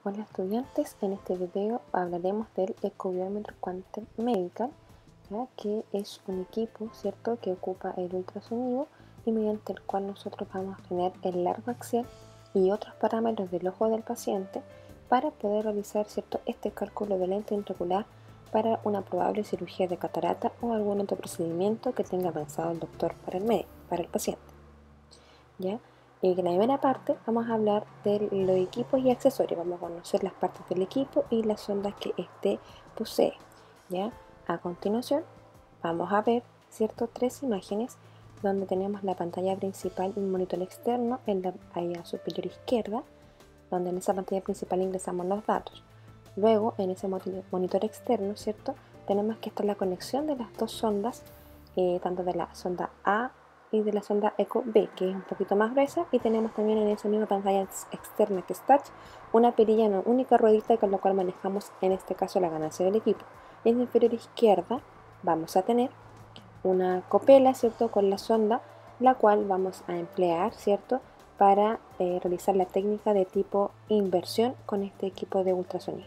Hola estudiantes, en este video hablaremos del ecobiómetro Quantum Medical, ¿ya? Que es un equipo, ¿cierto?, que ocupa el ultrasonido y mediante el cual nosotros vamos a tener el largo axial y otros parámetros del ojo del paciente para poder realizar, ¿cierto?, este cálculo de lente intraocular para una probable cirugía de catarata o algún otro procedimiento que tenga pensado el doctor para el paciente, ¿ya? Y en la primera parte vamos a hablar de los equipos y accesorios. Vamos a conocer las partes del equipo y las ondas que éste posee, ¿ya? A continuación vamos a ver, ¿cierto?, tres imágenes donde tenemos la pantalla principal y un monitor externo en la área superior izquierda, donde en esa pantalla principal ingresamos los datos. Luego en ese monitor externo, ¿cierto?, tenemos que estar la conexión de las dos sondas, tanto de la sonda A y de la sonda Eco B, que es un poquito más gruesa, y tenemos también en esa misma pantalla externa que es touch una perilla, una única ruedita con la cual manejamos en este caso la ganancia del equipo. En la inferior izquierda vamos a tener una copela, ¿cierto?, con la sonda, la cual vamos a emplear, ¿cierto?, para realizar la técnica de tipo inversión con este equipo de ultrasonido.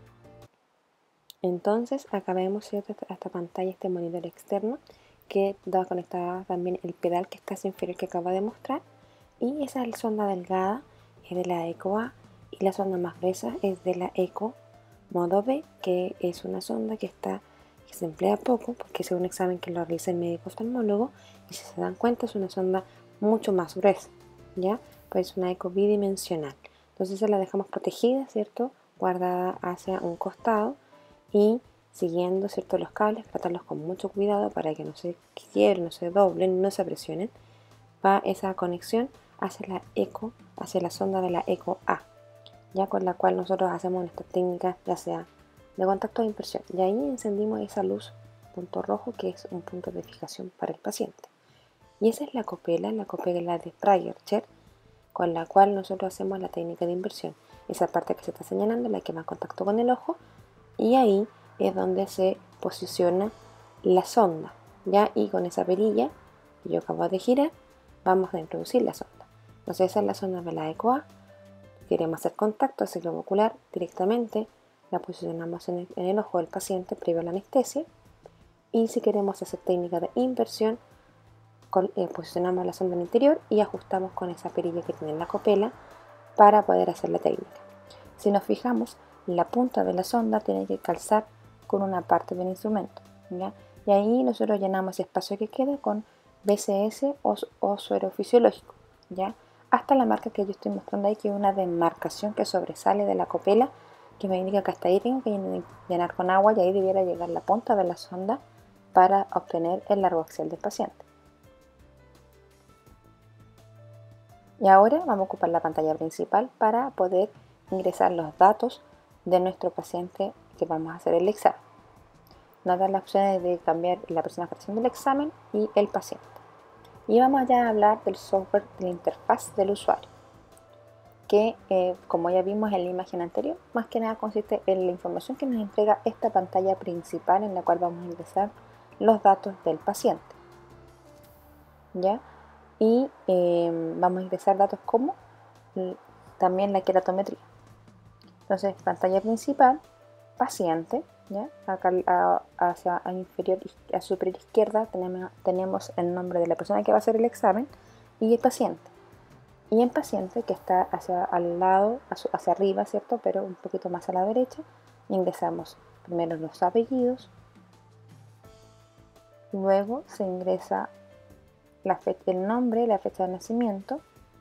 Entonces acá vemos, ¿cierto?, esta pantalla, este monitor externo que va conectada también el pedal que está hacia inferior que acabo de mostrar, y esa es la sonda delgada, es de la Eco A, y la sonda más gruesa es de la Eco modo B, que es una sonda que se emplea poco porque es un examen que lo realiza el médico oftalmólogo, y si se dan cuenta es una sonda mucho más gruesa, ¿ya? Pues es una Eco bidimensional. Entonces la dejamos protegida, ¿cierto?, guardada hacia un costado y siguiendo, ¿cierto?, los cables, tratarlos con mucho cuidado para que no se quiebren, no se doblen, no se presionen. Va esa conexión hacia la sonda de la Eco A, ya con la cual nosotros hacemos esta técnica ya sea de contacto o impresión, y ahí encendimos esa luz punto rojo que es un punto de fijación para el paciente. Y esa es la copela de Prager-Cher, con la cual nosotros hacemos la técnica de inversión. Esa parte que se está señalando, la que va en contacto con el ojo, y ahí es donde se posiciona la sonda, ¿ya? Y con esa perilla que yo acabo de girar vamos a introducir la sonda. Entonces esa es la sonda de la Eco A. Queremos hacer contacto hacia el globo ocular directamente, la posicionamos en el ojo del paciente previo a la anestesia, y si queremos hacer técnica de inversión, posicionamos la sonda en el interior y ajustamos con esa perilla que tiene en la copela para poder hacer la técnica. Si nos fijamos, la punta de la sonda tiene que calzar con una parte del instrumento, ¿ya? Y ahí nosotros llenamos ese espacio que queda con BCS o suero fisiológico, ¿ya? Hasta la marca que yo estoy mostrando ahí, que es una demarcación que sobresale de la copela, que me indica que hasta ahí tengo que llenar con agua, y ahí debiera llegar la punta de la sonda para obtener el largo axial del paciente. Y ahora vamos a ocupar la pantalla principal para poder ingresar los datos de nuestro paciente que vamos a hacer el examen. Nos dan las opciones de cambiar la persona que está haciendo el examen y el paciente. Y vamos ya a hablar del software, de la interfaz del usuario, que como ya vimos en la imagen anterior, más que nada consiste en la información que nos entrega esta pantalla principal en la cual vamos a ingresar los datos del paciente, ¿ya? Y vamos a ingresar datos como también la queratometría. Entonces, pantalla principal, paciente, ¿ya? Acá hacia inferior, a superior izquierda tenemos el nombre de la persona que va a hacer el examen y el paciente. Y en paciente, que está al lado, hacia arriba, ¿cierto?, pero un poquito más a la derecha, ingresamos primero los apellidos, luego se ingresa el nombre, la fecha de nacimiento,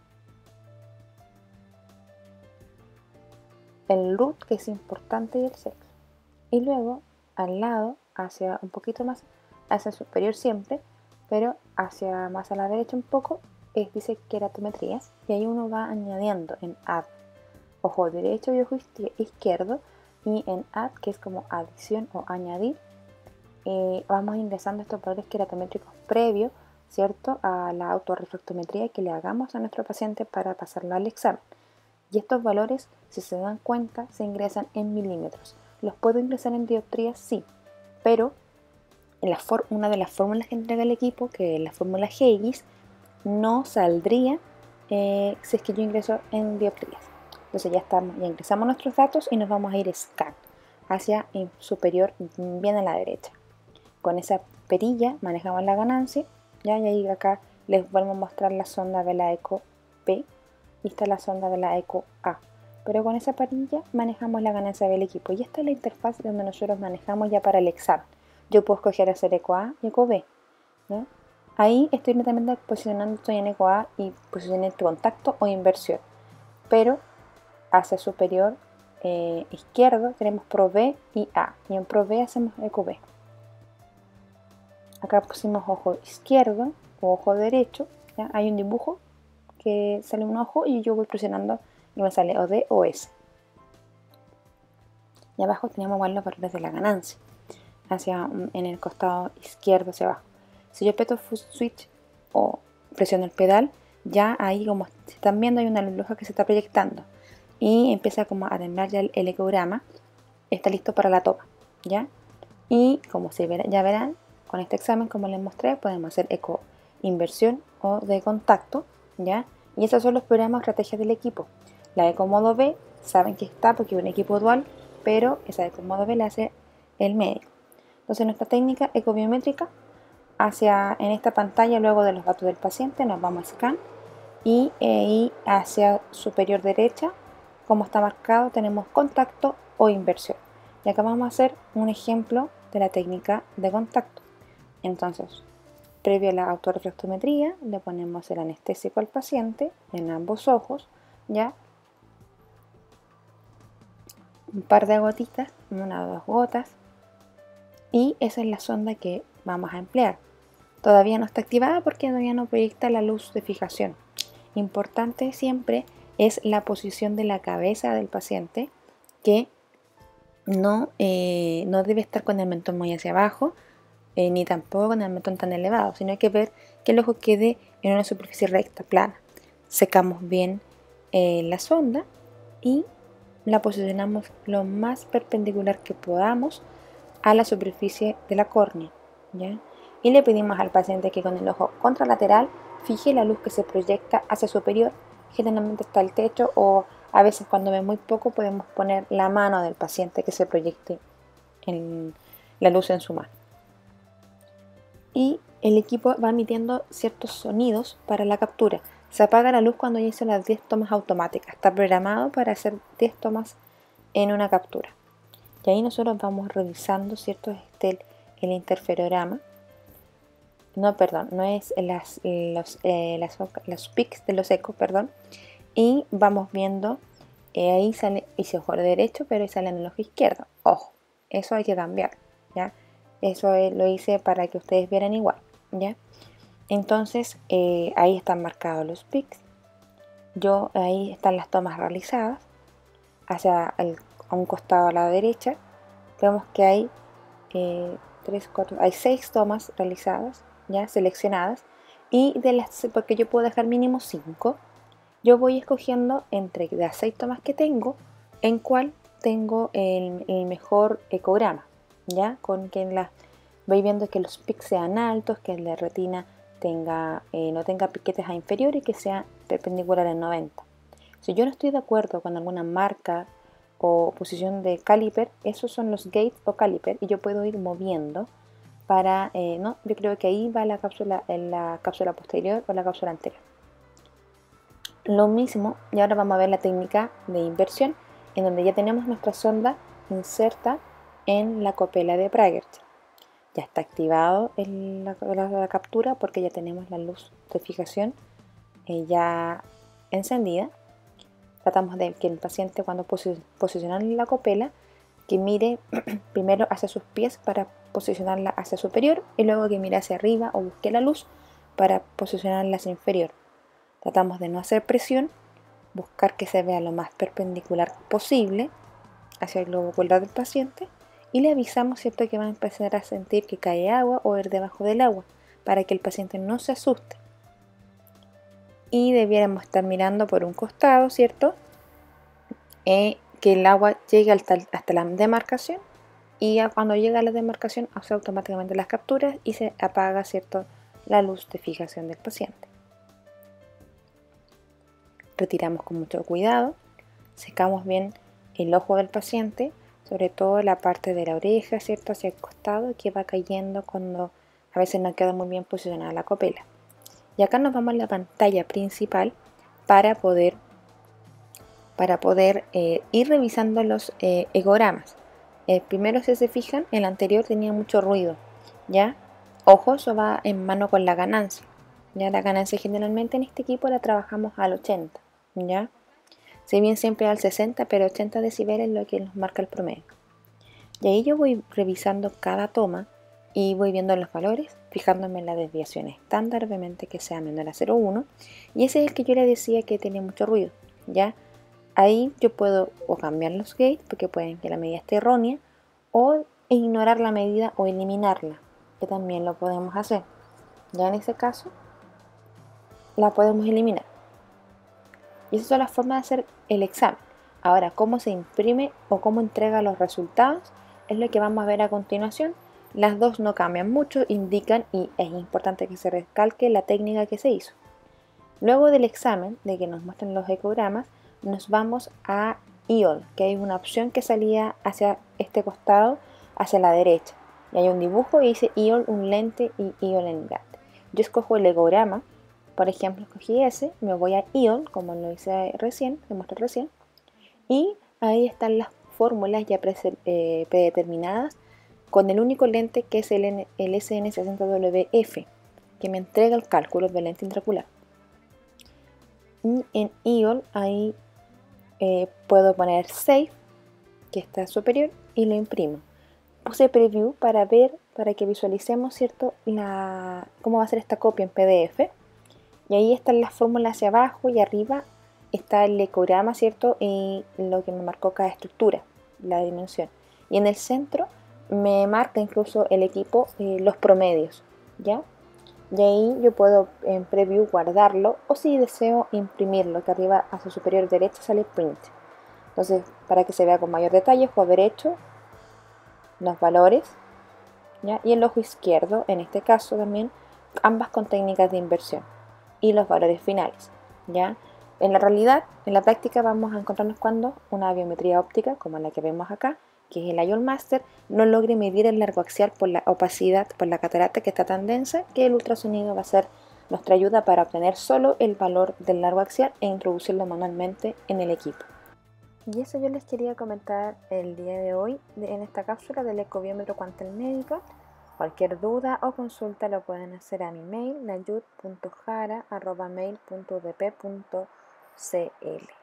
el root, que es importante, y el sexo. Y luego al lado, hacia un poquito más hacia el superior siempre, pero hacia más a la derecha un poco, dice queratometrías, y ahí uno va añadiendo en add ojo derecho y ojo izquierdo, y en add, que es como adición o añadir, vamos ingresando estos valores queratométricos previos, ¿cierto?, a la autorrefractometría que le hagamos a nuestro paciente para pasarlo al examen. Y estos valores, si se dan cuenta, se ingresan en milímetros. ¿Los puedo ingresar en dioptrías? Sí, pero una de las fórmulas que entrega el equipo, que es la fórmula Hughes, no saldría si es que yo ingreso en dioptrías. Entonces ya ingresamos nuestros datos y nos vamos a ir scan hacia superior, bien a la derecha. Con esa perilla manejamos la ganancia, ¿ya? Y ahí acá les vuelvo a mostrar la sonda de la eco P y está la sonda de la eco A. Pero con esa perilla manejamos la ganancia del equipo y esta es la interfaz donde nosotros manejamos ya para el examen. Yo puedo escoger hacer eco A y eco B, ¿ya? Ahí estoy netamente posicionando, estoy en eco A y posicioné contacto o inversión, pero hacia superior izquierdo tenemos pro B y A, y en pro B hacemos eco B. Acá pusimos ojo izquierdo o ojo derecho, ¿ya? Hay un dibujo que sale un ojo y yo voy presionando y me sale o D o S. Y abajo tenemos igual los valores de la ganancia, en el costado izquierdo hacia abajo. Si yo aprieto switch o presiono el pedal, ya ahí, como están viendo, hay una luz que se está proyectando y empieza como a temblar ya el ecograma. Está listo para la toma, ¿ya? Y como ya verán, con este examen, como les mostré, podemos hacer eco inversión o de contacto, ¿ya? Y esos son los programas o estrategias del equipo. La eco modo B, saben que está porque es un equipo dual, pero esa eco modo B la hace el médico. Entonces nuestra técnica ecobiométrica, en esta pantalla, luego de los datos del paciente, nos vamos a scan y hacia superior derecha, como está marcado, tenemos contacto o inversión. Y acá vamos a hacer un ejemplo de la técnica de contacto. Entonces, previo a la autorreflectometría, le ponemos el anestésico al paciente en ambos ojos, ¿ya? Un par de gotitas, 1 o 2 gotas, y esa es la sonda que vamos a emplear. Todavía no está activada porque todavía no proyecta la luz de fijación. Importante siempre es la posición de la cabeza del paciente, que no debe estar con el mentón muy hacia abajo, ni tampoco con el mentón tan elevado, sino hay que ver que el ojo quede en una superficie recta, plana. Secamos bien la sonda y la posicionamos lo más perpendicular que podamos a la superficie de la córnea, ¿ya? Y le pedimos al paciente que con el ojo contralateral fije la luz que se proyecta hacia superior. Generalmente está el techo, o a veces cuando ve muy poco podemos poner la mano del paciente que se proyecte la luz en su mano. Y el equipo va emitiendo ciertos sonidos para la captura. Se apaga la luz cuando ya hizo las 10 tomas automáticas. Está programado para hacer 10 tomas en una captura. Y ahí nosotros vamos revisando, ¿cierto? El interferograma. No, perdón, no es los pics de los ecos, perdón. Y vamos viendo, ahí sale, hice ojo derecho, pero ahí sale en el ojo izquierdo. Ojo, eso hay que cambiar, ¿ya? Eso lo hice para que ustedes vieran igual, ¿ya? Entonces, ahí están marcados los pics. Ahí están las tomas realizadas. A un costado a la derecha, vemos que hay 6 tomas realizadas, ya seleccionadas, y porque yo puedo dejar mínimo 5, yo voy escogiendo entre las 6 tomas que tengo, en cuál tengo el mejor ecograma, ya, voy viendo que los pics sean altos, que la retina no tenga piquetes a inferior y que sea perpendicular en 90. Si yo no estoy de acuerdo con alguna marca o posición de caliper, esos son los gates o caliper, y yo puedo ir moviendo yo creo que ahí va la cápsula posterior o la cápsula anterior. Lo mismo, y ahora vamos a ver la técnica de inversión, en donde ya tenemos nuestra sonda inserta en la copela de Pragertch. Ya está activado la captura porque ya tenemos la luz de fijación ya encendida. Tratamos de que el paciente, cuando posiciona la copela, que mire primero hacia sus pies para posicionarla hacia superior, y luego que mire hacia arriba o busque la luz para posicionarla hacia inferior. Tratamos de no hacer presión, buscar que se vea lo más perpendicular posible hacia el globo ocular del paciente, y le avisamos, ¿cierto?, que va a empezar a sentir que cae agua o ir debajo del agua, para que el paciente no se asuste. Y debiéramos estar mirando por un costado, ¿cierto?, que el agua llegue hasta la demarcación, y cuando llega a la demarcación hace automáticamente las capturas y se apaga, ¿cierto?, la luz de fijación del paciente. Retiramos con mucho cuidado, secamos bien el ojo del paciente, sobre todo la parte de la oreja, ¿cierto? Hacia el costado, que va cayendo cuando a veces no queda muy bien posicionada la copela. Y acá nos vamos a la pantalla principal para poder ir revisando los ecogramas. Primero, si se fijan, el anterior tenía mucho ruido, ¿ya? Ojo, eso va en mano con la ganancia. Ya la ganancia generalmente en este equipo la trabajamos al 80, ¿ya? Si bien siempre al 60, pero 80 decibeles es lo que nos marca el promedio. Y ahí yo voy revisando cada toma y voy viendo los valores, fijándome en la desviación estándar, obviamente que sea menor a 0,1, y ese es el que yo le decía que tenía mucho ruido, ¿ya? Ahí yo puedo o cambiar los gates, porque pueden que la medida esté errónea, o ignorar la medida o eliminarla, que también lo podemos hacer. Ya en ese caso, la podemos eliminar. Y esas son las formas de hacer el examen. Ahora, cómo se imprime o cómo entrega los resultados es lo que vamos a ver a continuación. Las dos no cambian mucho, indican, y es importante que se recalque la técnica que se hizo. Luego del examen, de que nos muestren los ecogramas, nos vamos a EOL, que hay una opción que salía hacia este costado, hacia la derecha. Y hay un dibujo y dice EOL, un lente, y EOL en grande. Yo escojo el ecograma, por ejemplo, escogí ese, me voy a EOL, como lo hice recién, lo mostré recién, y ahí están las fórmulas ya predeterminadas con el único lente que es el SN60WF, que me entrega el cálculo del lente intraocular. Y en EOL ahí puedo poner Save, que está superior, y lo imprimo. Puse Preview para ver, para que visualicemos, ¿cierto?, cómo va a ser esta copia en PDF. Y ahí están las fórmulas hacia abajo y arriba está el ecograma, ¿cierto?, y lo que me marcó cada estructura, la dimensión. Y en el centro me marca incluso el equipo los promedios, ¿ya? Y ahí yo puedo en preview guardarlo, o si deseo imprimirlo, que arriba a su superior derecha sale print. Entonces, para que se vea con mayor detalle, puedo haber hecho los valores, ¿ya? Y el ojo izquierdo, en este caso también, ambas con técnicas de inversión, y los valores finales, ¿ya? En la realidad, en la práctica, vamos a encontrarnos cuando una biometría óptica, como la que vemos acá, que es el IOL Master, no logre medir el largo axial por la opacidad, por la catarata que está tan densa, que el ultrasonido va a ser nuestra ayuda para obtener solo el valor del largo axial e introducirlo manualmente en el equipo. Y eso yo les quería comentar el día de hoy en esta cápsula del ecobiómetro Quantel Medical. Cualquier duda o consulta lo pueden hacer a mi mail, layud.jara@mail.udp.cl.